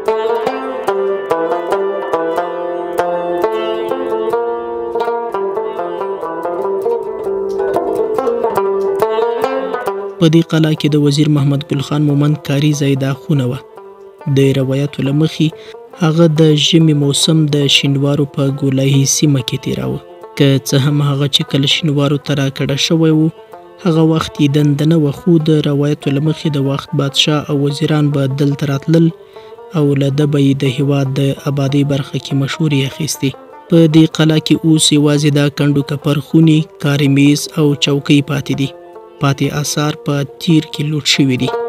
په دې قلعه کې د وزیر محمد ګل خان مومند کاري ځای دا خونه وه. د روایتو له مخې هغه د ژمي موسم د شینوارو په ګولایي سیمه کې تیراوه. که څه هم هغه چې کله شینوارو ته راکډه شوی و هغه وخت یې دنده نه وه، خو د روایتو له مخې د وخت بادشاه او وزیران به دلته راتلل او له ده به یې د هیواد د آبادۍ برخه کې مشورې اخیستې. په دې قلعه کې اوس یوازې دا کنډو کپر خونې، کاري میز او چوکۍ پاتې دي. پاتې آثار په تیر کې لوټ شوي دي.